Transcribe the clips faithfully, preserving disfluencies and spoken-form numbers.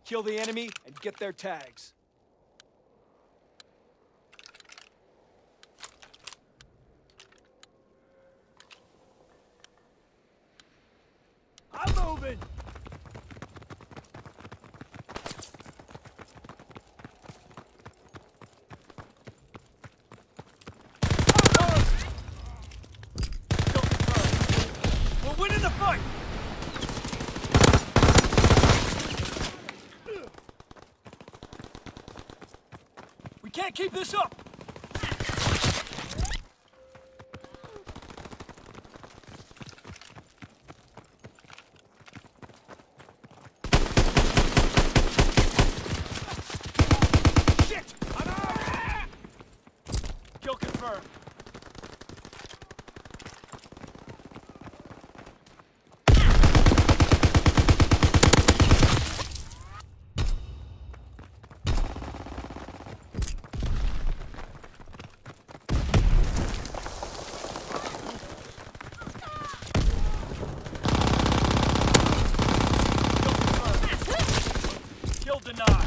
Kill the enemy and get their tags. I'm moving! We're winning the fight! We can't keep this up! Shit! I'm out! Kill confirmed. Denied.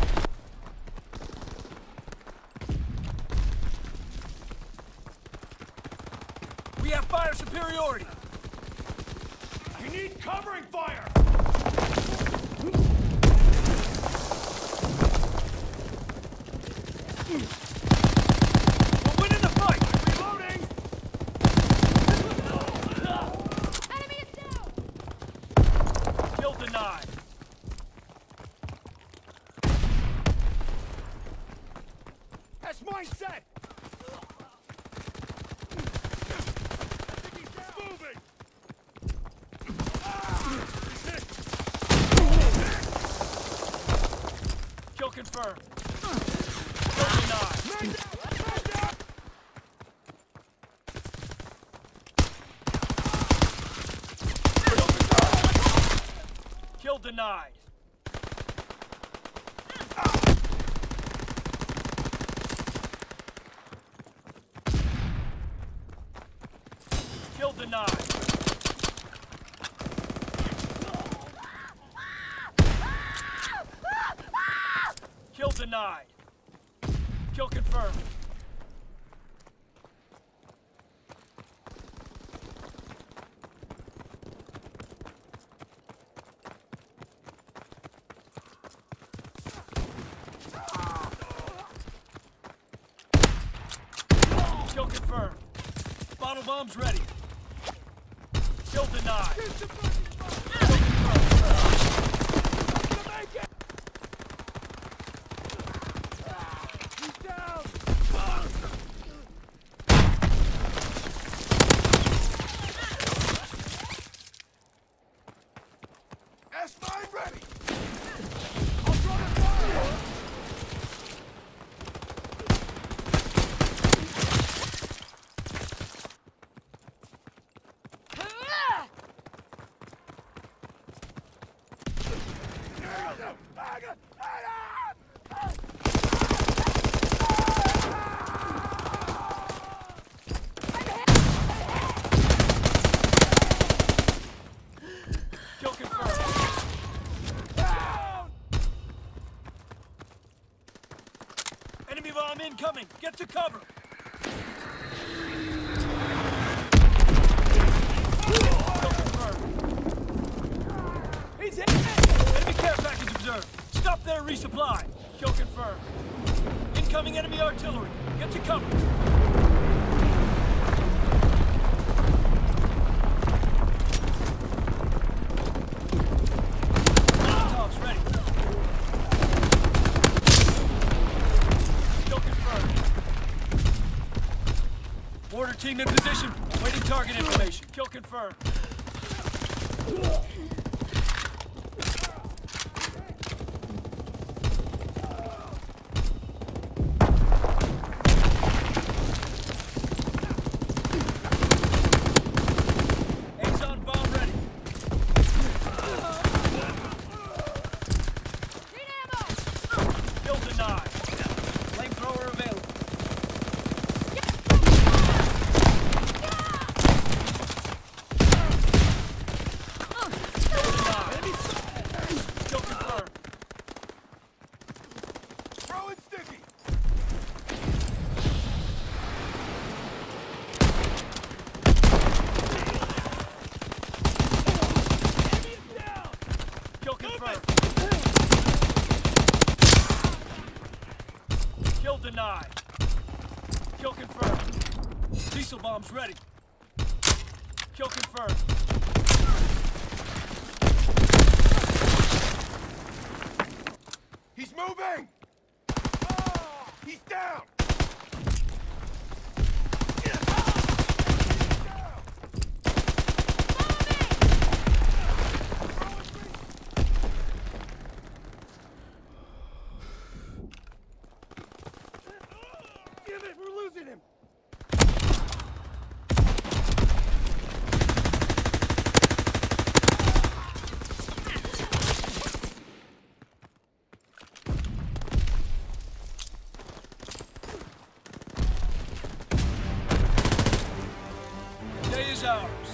We have fire superiority. You need covering fire. We're winning the fight. I'm reloading. Enemy is down. Kill denied. That's my set! Moving! Kill confirmed. Kill denied. Kill denied. Kill denied. Kill denied. Kill confirmed. Kill confirmed. Bottle bombs ready. Kill denied. Kill confirmed. He's down. S five ready. I'll throw the fire. Kill confirmed. Down! Enemy bomb incoming. Get to cover. Kill confirmed. He's hit. Enemy care package observed. Stop there, resupply. Kill confirmed. Incoming enemy artillery. Get to cover. Molotovs ready. Kill confirmed. Mortar team in position. Waiting target information. Kill confirmed. Throwing sticky! Enemy's down! Kill confirmed. Kill denied. Kill confirmed. Diesel bombs ready. Kill confirmed. He's moving! Oh, he's down! Damn it, we're losing him! Day is ours.